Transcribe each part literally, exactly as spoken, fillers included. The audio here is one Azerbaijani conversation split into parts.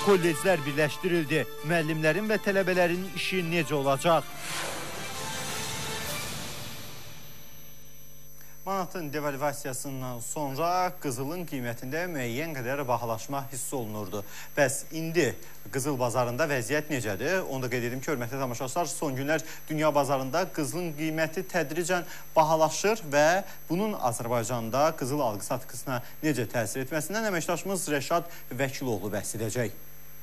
Kolleclər birləşdirildi. Müəllimlərin və tələbələrin işi necə olacaq? Manatın devalvasiyasından sonra qızılın qiymətində müəyyən qədər bahalaşma hiss olunurdu. Bəs indi qızıl bazarında vəziyyət necədir? Onu da qeyd edim ki, hörmətli tamaşaçılar, son günlər dünya bazarında qızılın qiyməti tədricən bahalaşır və bunun Azərbaycanda qızıl alqı-satqısına necə təsir etməsindən əməkdaşımız Rəşad Vəkiloğlu bəhs edəcək.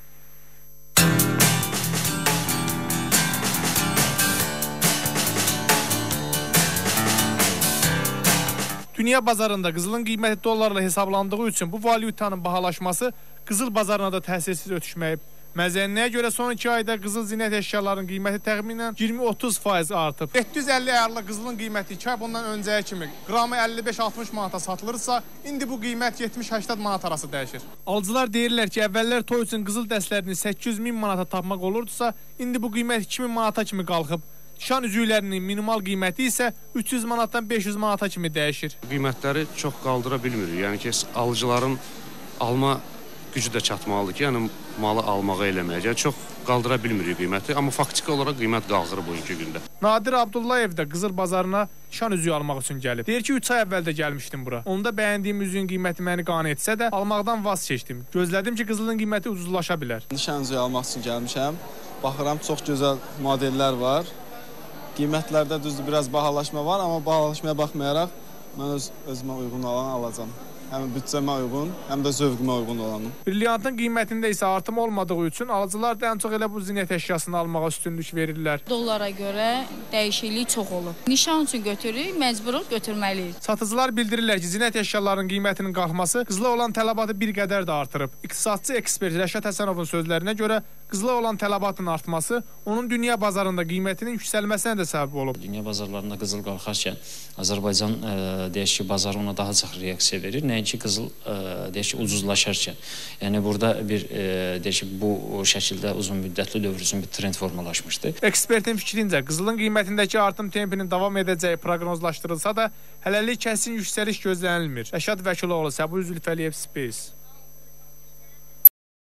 Dünya bazarında qızılın qiyməti dollarla hesablandığı üçün bu valyutanın bahalaşması qızıl bazarına da təsirsiz ötüşməyib. Məzənliyə görə son iki ayda qızıl zinət əşyalarının qiyməti təxminən iyirmi otuz faiz artıb. yeddi yüz əlli əyarlı qızılın qiyməti iki ay bundan öncəyə kimi qramı əlli beş altmış manata satılırsa, indi bu qiymət yetmiş səksən manat arası dəyişir. Alıcılar deyirlər ki, əvvəllər toy üçün qızıl dəstlərini səkkiz yüz min manata tapmaq olurdusa, indi bu qiymət iki min manata kimi qalxıb. Şan üzüklərinin minimal qiyməti isə üç yüz manatdan beş yüz manata kimi dəyişir. Qiymətləri çox qaldıra bilmirik. Yəni ki, alıcıların alma gücü də çatmalıdır ki, yəni malı almağa eləməyə. Yəni çox qaldıra bilmirik qiyməti, amma faktiki olaraq qiymət qalxır bugünkü gündə. Nadir Abdullayev də qızıl bazarına şan üzüyü almaq üçün gəlib. Deyir ki, üç ay əvvəl də gəlmişdim bura. Onda bəyəndiyim üzüyün qiyməti məni qane etsə də almaqdan vaz keçdim. Gözlədim ki, qızılın qiyməti ucuzlaşa bilər. Şan üzüyü almaq üçün gəlmişəm. Baxıram, çox gözəl modellər var. Qiymətlərdə düzdür, biraz bahalaşma var, amma bahalaşmaya baxmayaraq mən öz, özümə uyğun olanı alacağım. Həm büdcəmə uyğun, həm də zövqümə uyğun olanı. Brilliantın qiymətində isə artım olmadığı üçün alıcılar da ən çox elə bu zinət əşyasını almağa üstünlük verirlər. Dollara görə dəyişiklik çox olub. Nişan üçün götürürük, məcburuq götürməliyik. Satıcılar bildirirlər ki, zinət əşyalarının qiymətinin qalxması qızıla olan tələbatı bir qədər də artırıb. İqtisadçı ekspert Rəşad Həsənovun sözlərinə görə qızıla olan tələbatın artması onun dünya bazarında qiymətinin yüksəlməsinə də səbəb olub. Dünya bazarlarında qızıl qalxarkən Azərbaycan e, deyək ki, bazarı ona daha çox reaksiya verir. Nəinki qızıl e, deyək ki, ucuzlaşarkən. Yəni burada bir e, deyək ki, bu şəkildə uzun müddətli dövr üçün bir trend formalaşmışdı. Ekspertin fikrincə qızılın qiymətindəki artım tempinin davam edəcəyi proqnozlaşdırılsa da hələlik kəsin yüksəliş gözlənilmir. Rəşad Vəkiloğlu, Səbuhi Zülfəliyev, Space.